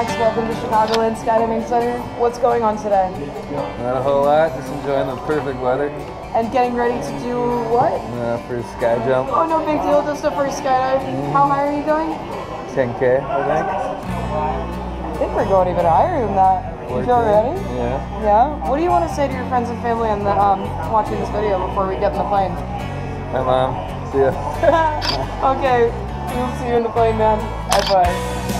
Max, welcome to Chicagoland Skydiving Center. What's going on today? Not a whole lot, just enjoying the perfect weather. And getting ready to do what? First sky jump. Oh, no big deal, just a first skydive. How high are you going? 10K, I think we're going even higher than that. You feel ready? Yeah. Yeah? What do you want to say to your friends and family and watching this video before we get in the plane? Hi, Mom. See ya. Okay, we'll see you in the plane, man. Bye-bye.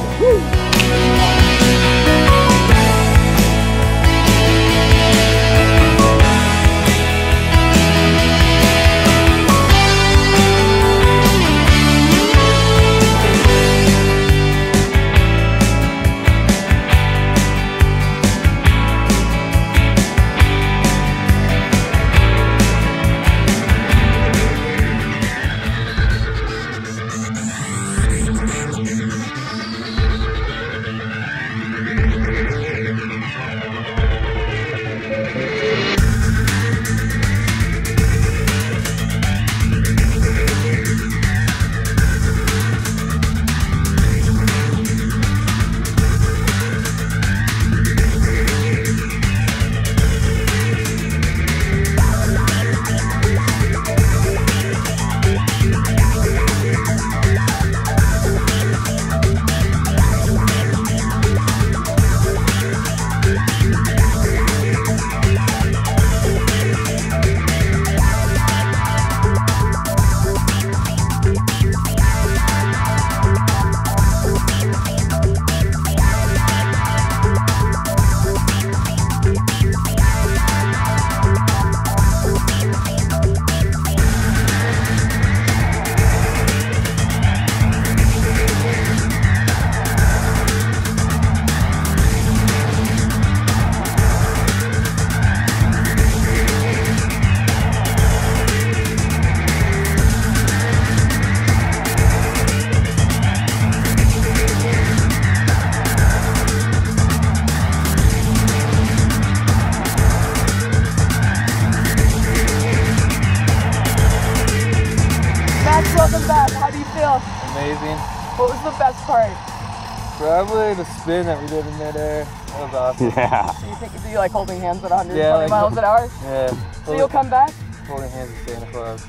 Welcome back. How do you feel? Amazing. What was the best part? Probably the spin that we did in midair. That was awesome. Yeah. Do you like holding hands at 120 miles an hour? Yeah. So you'll come back? Holding hands with Santa Claus.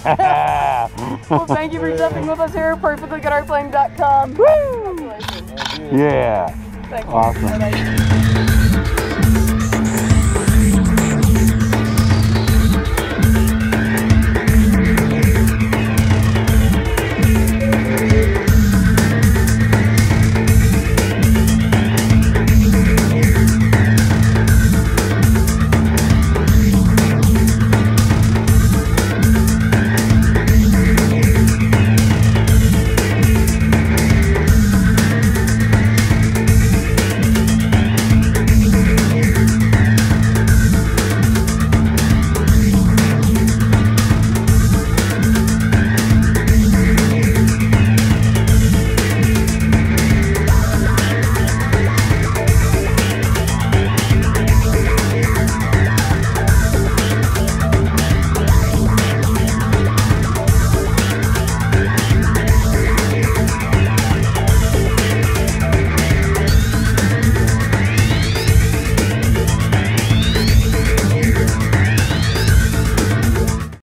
Well, thank you for jumping with us here at perfectlygoodAirplane.com. Woo! Yeah. Thank you. Awesome.